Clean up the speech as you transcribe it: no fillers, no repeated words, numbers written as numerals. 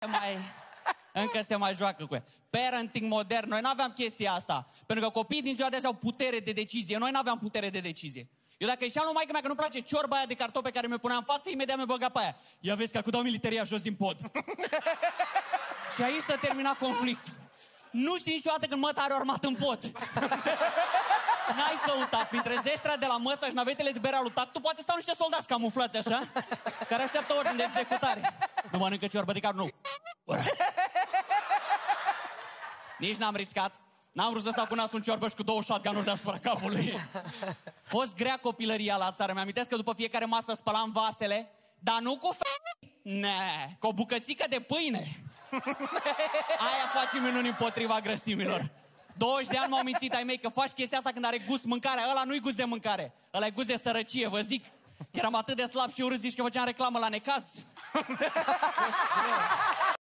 Încă se mai joacă cu ea. Parenting modern. Noi n-aveam chestia asta. Pentru că copiii din ziua de azi au putere de decizie. Noi n-aveam putere de decizie. Eu dacă ieșeam lui maică-mea că nu place ciorba aia de cartofi pe care mi-o punea în față, imediat mi-o băga pe aia. Ia vezi că acum dau militaria jos din pod. Și aici s-a terminat conflictul. Nu știi niciodată când măta are o armată în pod. N-ai căutat. Printre zestrea de la măsă și navetele de bere alutat, tu poate stau niște soldați camuflați așa, care așteaptă ordine de executare. Nu mănâncă ciorbă de cartofi, nu. Nici n-am riscat. N-am vrut să stau cu nasul în ciorbă și cu 2 shotgun-uri deasupra capului. Fost grea copilăria la țară. Mi-amintesc că după fiecare masă spălam vasele, dar nu cu cu o bucățică de pâine. Aia face minuni împotriva grăsimilor. 20 de ani m-au mințit ai mei că faci chestia asta când are gust mâncarea. Ăla nu-i gust de mâncare, ăla e gust de sărăcie, vă zic. Eram atât de slab și urât, zici că făceam reclamă la Necaz.